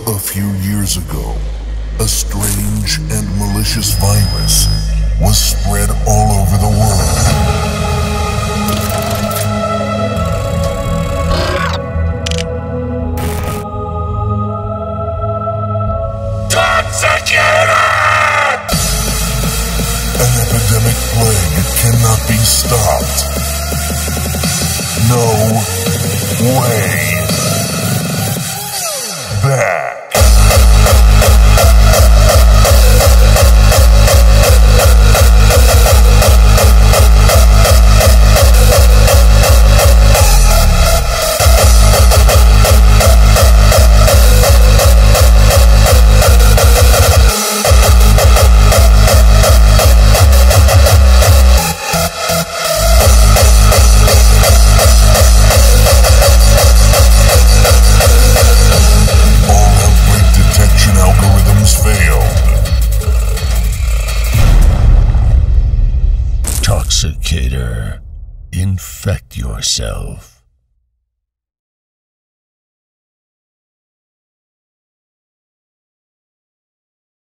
A few years ago, a strange and malicious virus was spread all over the world. Toxicator! An epidemic plague cannot be stopped. No way back. Toxicator, infect yourself.